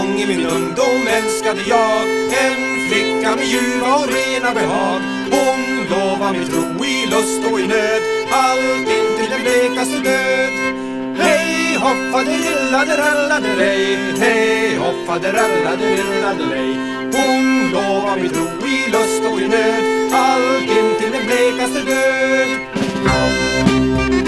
länge i min ungdom älskade jag en flicka med ljuva och rena behag. Hon lovade mig tro i lust och i nöd, allt intill den blekaste död. Hej hoppade rillade rallade rej, hej hoppade rallade rillade rej. Hon lovade mig tro i lust och i nöd, allt intill den blekaste död.